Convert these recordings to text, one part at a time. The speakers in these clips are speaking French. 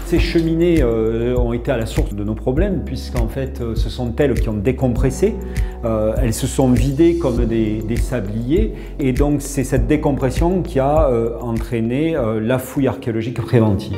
Ces cheminées ont été à la source de nos problèmes puisqu'en fait ce sont elles qui ont décompressé, elles se sont vidées comme des sabliers et donc c'est cette décompression qui a entraîné la fouille archéologique préventive.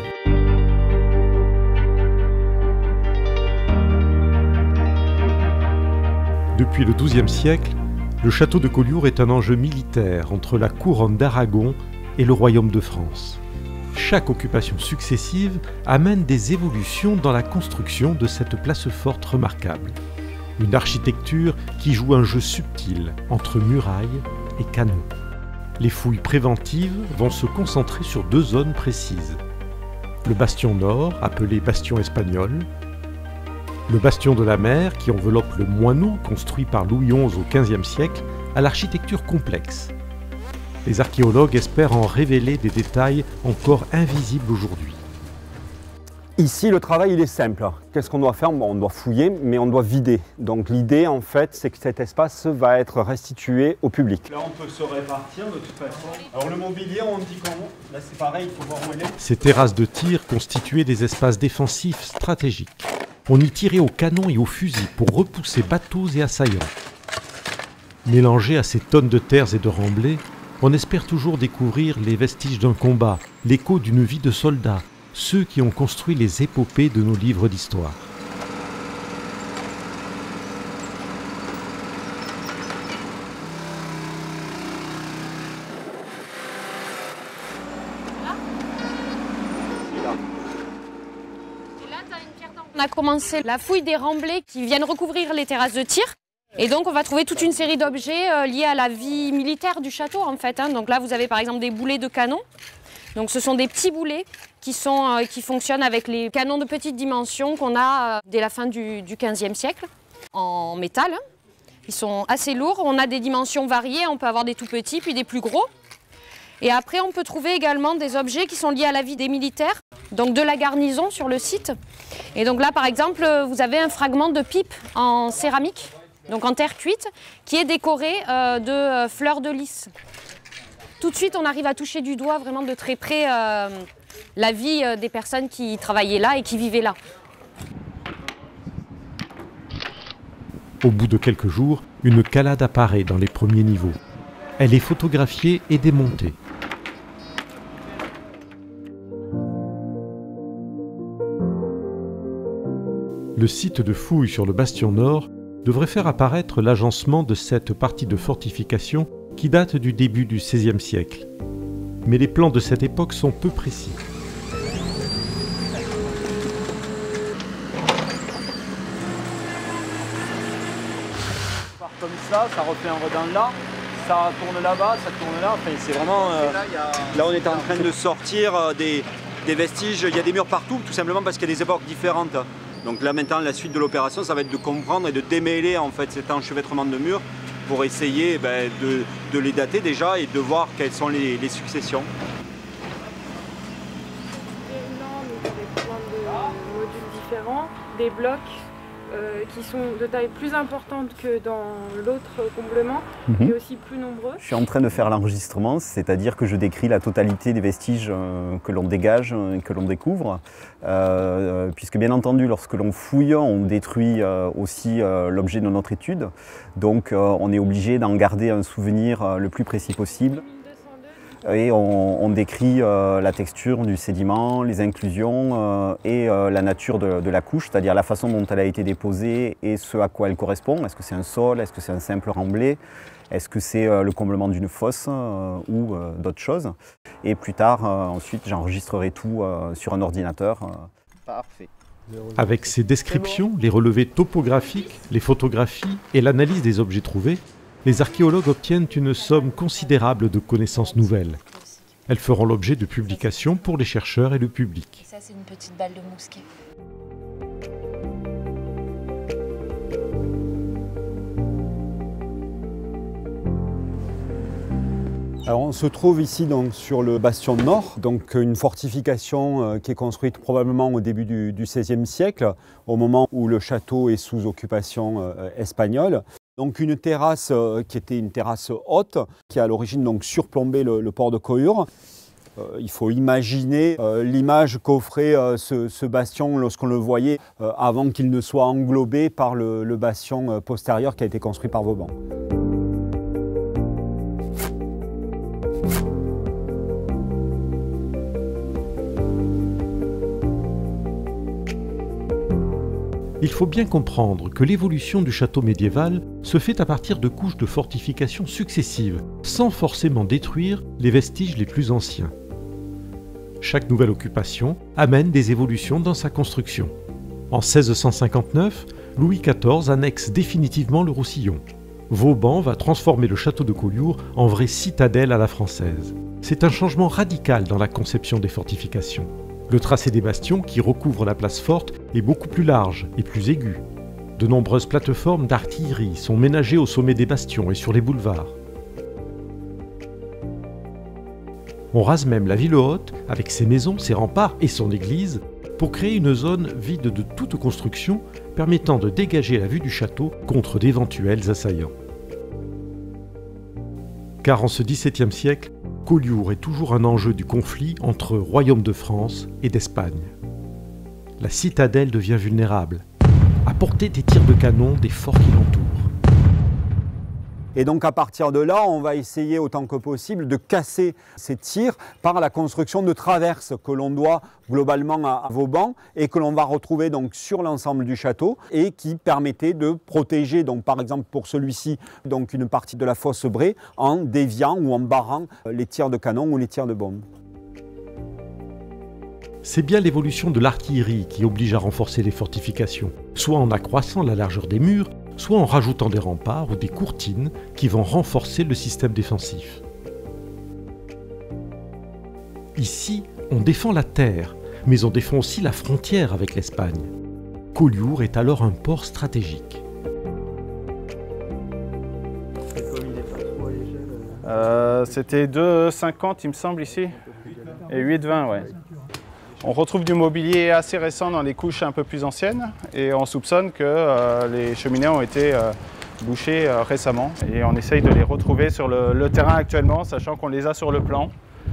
Depuis le XIIe siècle, le château de Collioure est un enjeu militaire entre la couronne d'Aragon et le royaume de France. Chaque occupation successive amène des évolutions dans la construction de cette place forte remarquable. Une architecture qui joue un jeu subtil entre murailles et canons. Les fouilles préventives vont se concentrer sur deux zones précises. Le bastion nord, appelé bastion espagnol, le bastion de la mer qui enveloppe le moineau construit par Louis XI au XVe siècle à l'architecture complexe. Les archéologues espèrent en révéler des détails encore invisibles aujourd'hui. Ici, le travail il est simple. Qu'est-ce qu'on doit faire? On doit fouiller, mais on doit vider. Donc l'idée, en fait, c'est que cet espace va être restitué au public. Là, on peut se répartir de toute façon. Alors le mobilier, on dit comment? Là, c'est pareil, il faut voir où elle est. Ces terrasses de tir constituaient des espaces défensifs stratégiques. On y tirait au canon et au fusil pour repousser bateaux et assaillants. Mélangés à ces tonnes de terres et de remblais, on espère toujours découvrir les vestiges d'un combat, l'écho d'une vie de soldat, ceux qui ont construit les épopées de nos livres d'histoire. On a commencé la fouille des remblais qui viennent recouvrir les terrasses de tir. Et donc on va trouver toute une série d'objets liés à la vie militaire du château en fait. Donc là vous avez par exemple des boulets de canon. Donc ce sont des petits boulets qui fonctionnent avec les canons de petite dimension qu'on a dès la fin du XVe siècle en métal. Ils sont assez lourds, on a des dimensions variées, on peut avoir des tout petits puis des plus gros. Et après on peut trouver également des objets qui sont liés à la vie des militaires, donc de la garnison sur le site. Et donc là par exemple vous avez un fragment de pipe en céramique. Donc en terre cuite, qui est décoré de fleurs de lys. Tout de suite, on arrive à toucher du doigt vraiment de très près la vie des personnes qui travaillaient là et qui vivaient là. Au bout de quelques jours, une calade apparaît dans les premiers niveaux. Elle est photographiée et démontée. Le site de fouilles sur le bastion nord devrait faire apparaître l'agencement de cette partie de fortification qui date du début du XVIe siècle. Mais les plans de cette époque sont peu précis. Part comme ça refait un redin là, ça tourne là-bas, ça tourne là. Enfin, c'est vraiment. Là, on est en train de sortir des vestiges. Il y a des murs partout, tout simplement parce qu'il y a des époques différentes. Donc là maintenant, la suite de l'opération, ça va être de comprendre et de démêler en fait cet enchevêtrement de murs pour essayer de les dater déjà et de voir quelles sont les successions. Des plans de modules différents, des blocs qui sont de taille plus importante que dans l'autre comblement et aussi plus nombreux. Je suis en train de faire l'enregistrement, c'est-à-dire que je décris la totalité des vestiges que l'on dégage et que l'on découvre. Puisque bien entendu, lorsque l'on fouille, on détruit aussi l'objet de notre étude. Donc on est obligé d'en garder un souvenir le plus précis possible. Et on décrit la texture du sédiment, les inclusions et la nature de la couche, c'est-à-dire la façon dont elle a été déposée et ce à quoi elle correspond. Est-ce que c'est un sol? Est-ce que c'est un simple remblai? Est-ce que c'est le comblement d'une fosse ou d'autres choses? Et plus tard, ensuite, j'enregistrerai tout sur un ordinateur. Parfait. Avec ces descriptions, les relevés topographiques, les photographies et l'analyse des objets trouvés, les archéologues obtiennent une somme considérable de connaissances nouvelles. Elles feront l'objet de publications pour les chercheurs et le public. Ça, c'est une petite balle de mousquet. Alors on se trouve ici donc, sur le bastion nord, donc une fortification qui est construite probablement au début du XVIe siècle, au moment où le château est sous occupation espagnole. Donc une terrasse qui était une terrasse haute, qui a à l'origine donc surplombé le port de Collioure. Il faut imaginer l'image qu'offrait ce bastion lorsqu'on le voyait avant qu'il ne soit englobé par le bastion postérieur qui a été construit par Vauban. Il faut bien comprendre que l'évolution du château médiéval se fait à partir de couches de fortification successives, sans forcément détruire les vestiges les plus anciens. Chaque nouvelle occupation amène des évolutions dans sa construction. En 1659, Louis XIV annexe définitivement le Roussillon. Vauban va transformer le château de Collioure en vraie citadelle à la française. C'est un changement radical dans la conception des fortifications. Le tracé des bastions qui recouvre la place forte est beaucoup plus large et plus aigu. De nombreuses plateformes d'artillerie sont ménagées au sommet des bastions et sur les boulevards. On rase même la ville haute avec ses maisons, ses remparts et son église pour créer une zone vide de toute construction permettant de dégager la vue du château contre d'éventuels assaillants. Car en ce XVIIe siècle, Collioure est toujours un enjeu du conflit entre royaume de France et d'Espagne. La citadelle devient vulnérable, à portée des tirs de canon des forts qui l'entourent. Et donc à partir de là, on va essayer autant que possible de casser ces tirs par la construction de traverses que l'on doit globalement à Vauban et que l'on va retrouver donc sur l'ensemble du château et qui permettait de protéger, donc par exemple pour celui-ci, donc une partie de la fosse Bray en déviant ou en barrant les tirs de canon ou les tirs de bombe. C'est bien l'évolution de l'artillerie qui oblige à renforcer les fortifications, soit en accroissant la largeur des murs, soit en rajoutant des remparts ou des courtines qui vont renforcer le système défensif. Ici, on défend la terre, mais on défend aussi la frontière avec l'Espagne. Collioure est alors un port stratégique. C'était 2,50 il me semble ici, et 8,20 ouais. On retrouve du mobilier assez récent dans les couches un peu plus anciennes et on soupçonne que les cheminées ont été bouchées récemment. Et on essaye de les retrouver sur le terrain actuellement, sachant qu'on les a sur le plan.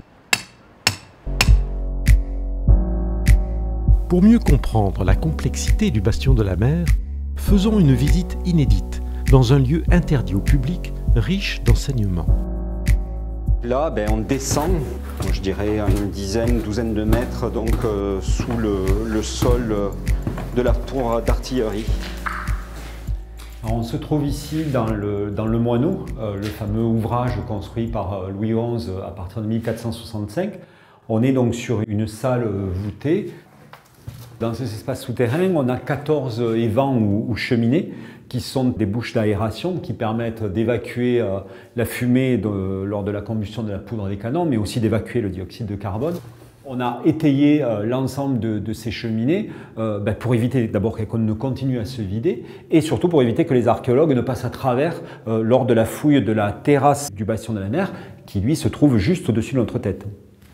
Pour mieux comprendre la complexité du bastion de la mer, faisons une visite inédite dans un lieu interdit au public, riche d'enseignements. Là, on descend, je dirais une dizaine, douzaine de mètres donc, sous le sol de la tour d'artillerie. On se trouve ici dans le Moineau, le fameux ouvrage construit par Louis XI à partir de 1465. On est donc sur une salle voûtée. Dans cet espace souterrain, on a 14 évents ou cheminées qui sont des bouches d'aération qui permettent d'évacuer la fumée lors de la combustion de la poudre des canons, mais aussi d'évacuer le dioxyde de carbone. On a étayé l'ensemble de ces cheminées pour éviter d'abord qu'elles ne continuent à se vider et surtout pour éviter que les archéologues ne passent à travers lors de la fouille de la terrasse du bastion de la mer qui lui se trouve juste au-dessus de notre tête.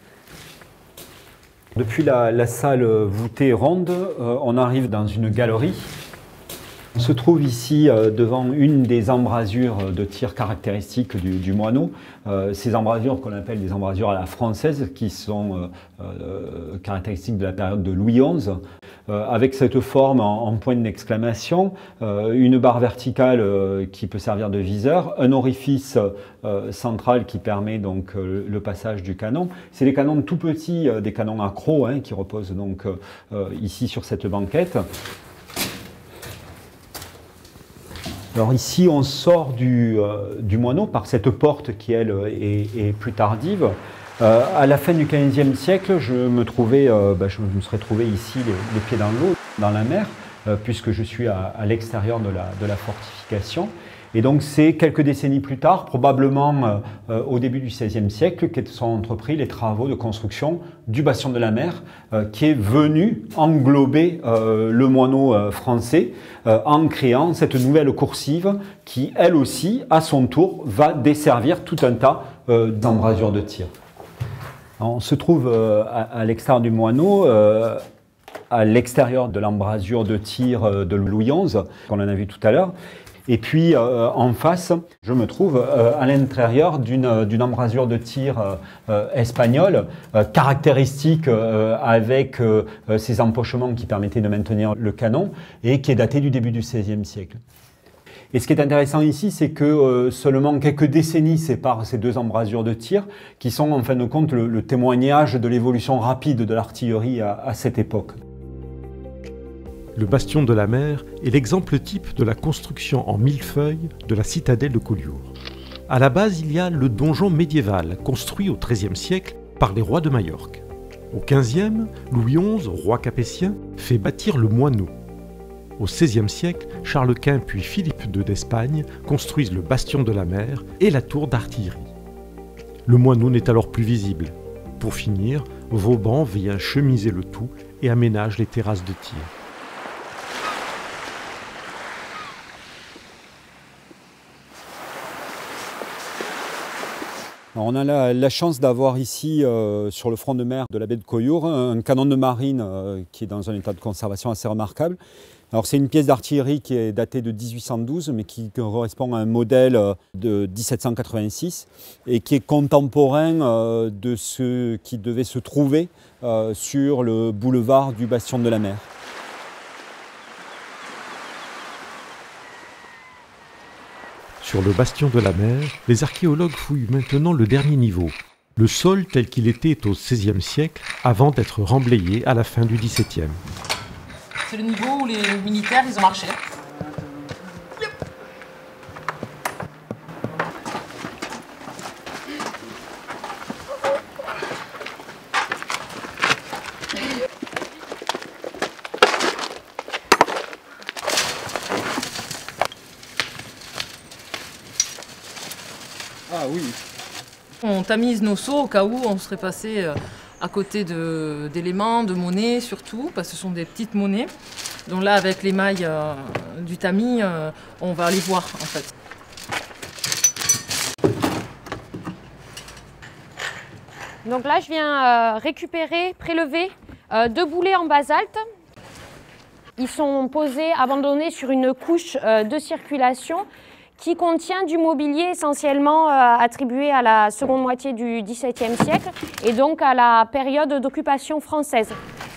Depuis la salle voûtée ronde, on arrive dans une galerie. On se trouve ici devant une des embrasures de tir caractéristiques du Moineau. Ces embrasures qu'on appelle des embrasures à la française, qui sont caractéristiques de la période de Louis XI, avec cette forme en point d'exclamation, une barre verticale qui peut servir de viseur, un orifice central qui permet donc le passage du canon. C'est des canons tout petits, des canons à croc qui reposent donc ici sur cette banquette. Alors ici, on sort du Moineau par cette porte qui, elle, est plus tardive. À la fin du XVe siècle, je me serais trouvé ici les pieds dans l'eau, dans la mer, puisque je suis à l'extérieur de la fortification. Et donc c'est quelques décennies plus tard, probablement au début du XVIe siècle, que sont entrepris les travaux de construction du bastion de la mer, qui est venu englober le Moineau français en créant cette nouvelle coursive qui, elle aussi, à son tour, va desservir tout un tas d'embrasures de tir. On se trouve à l'extérieur du Moineau, à l'extérieur de l'embrasure de tir de Louis XI, qu'on en a vu tout à l'heure. Et puis en face, je me trouve à l'intérieur d'une embrasure de tir espagnole, caractéristique avec ces empochements qui permettaient de maintenir le canon et qui est datée du début du XVIe siècle. Et ce qui est intéressant ici, c'est que seulement quelques décennies séparent ces deux embrasures de tir, qui sont en fin de compte le témoignage de l'évolution rapide de l'artillerie à cette époque. Le bastion de la mer est l'exemple type de la construction en millefeuille de la citadelle de Collioure. À la base, il y a le donjon médiéval, construit au XIIIe siècle par les rois de Majorque. Au XVe, Louis XI, roi capétien, fait bâtir le moineau. Au XVIe siècle, Charles Quint puis Philippe II d'Espagne construisent le bastion de la mer et la tour d'artillerie. Le moineau n'est alors plus visible. Pour finir, Vauban vient chemiser le tout et aménage les terrasses de tir. Alors on a la chance d'avoir ici, sur le front de mer de la baie de Collioure, un canon de marine qui est dans un état de conservation assez remarquable. Alors c'est une pièce d'artillerie qui est datée de 1812, mais qui correspond à un modèle de 1786 et qui est contemporain de ce qui devait se trouver sur le boulevard du Bastion de la Mer. Sur le bastion de la mer, les archéologues fouillent maintenant le dernier niveau, le sol tel qu'il était au XVIe siècle, avant d'être remblayé à la fin du XVIIe. C'est le niveau où les militaires ils ont marché. Ah oui. On tamise nos seaux au cas où on serait passé à côté d'éléments, de monnaies surtout, parce que ce sont des petites monnaies. Donc là, avec les mailles du tamis, on va les voir en fait. Donc là, je viens prélever 2 boulets en basalte. Ils sont posés, abandonnés sur une couche de circulation qui contient du mobilier essentiellement attribué à la seconde moitié du XVIIe siècle et donc à la période d'occupation française.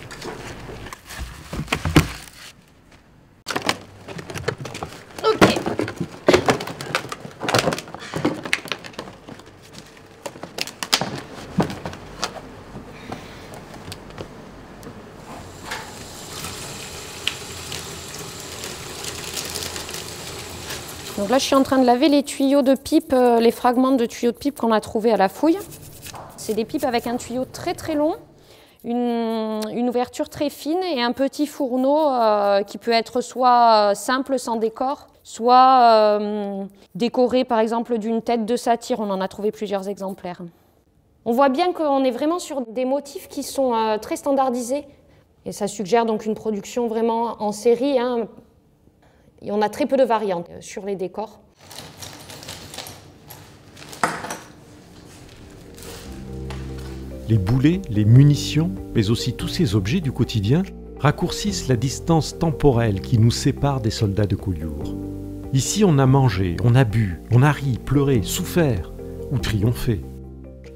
Donc là, je suis en train de laver les tuyaux de pipe, les fragments de tuyaux de pipe qu'on a trouvés à la fouille. C'est des pipes avec un tuyau très très long, une ouverture très fine et un petit fourneau qui peut être soit simple sans décor, soit décoré par exemple d'une tête de satyre. On en a trouvé plusieurs exemplaires. On voit bien qu'on est vraiment sur des motifs qui sont très standardisés et ça suggère donc une production vraiment en série. Et on a très peu de variantes sur les décors. Les boulets, les munitions, mais aussi tous ces objets du quotidien raccourcissent la distance temporelle qui nous sépare des soldats de Collioure. Ici, on a mangé, on a bu, on a ri, pleuré, souffert ou triomphé. Camille ?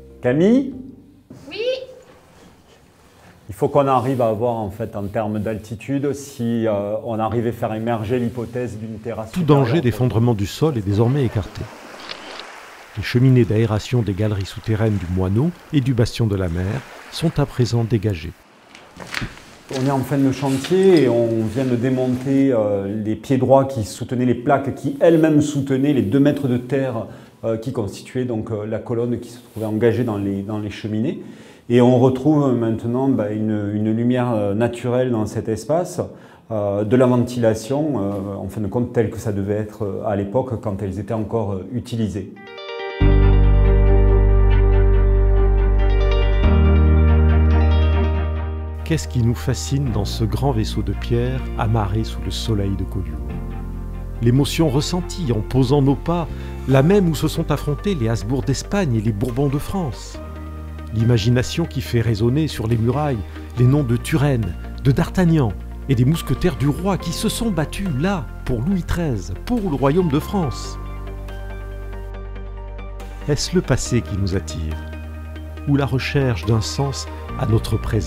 Oui. Il faut qu'on arrive à voir en fait en termes d'altitude si on arrive à faire émerger l'hypothèse d'une terrasse. Tout danger d'effondrement du sol est désormais écarté. Les cheminées d'aération des galeries souterraines du Moineau et du Bastion de la Mer sont à présent dégagées. On est en fin de chantier et on vient de démonter les pieds droits qui soutenaient les plaques qui elles-mêmes soutenaient les 2 mètres de terre qui constituaient donc la colonne qui se trouvait engagée dans les cheminées. Et on retrouve maintenant une lumière naturelle dans cet espace, de la ventilation, en fin de compte, telle que ça devait être à l'époque quand elles étaient encore utilisées. Qu'est-ce qui nous fascine dans ce grand vaisseau de pierre amarré sous le soleil de Collioure? L'émotion ressentie en posant nos pas, la même où se sont affrontés les Habsbourg d'Espagne et les Bourbons de France. L'imagination qui fait résonner sur les murailles les noms de Turenne, de D'Artagnan et des mousquetaires du roi qui se sont battus là, pour Louis XIII, pour le royaume de France. Est-ce le passé qui nous attire, ou la recherche d'un sens à notre présent ?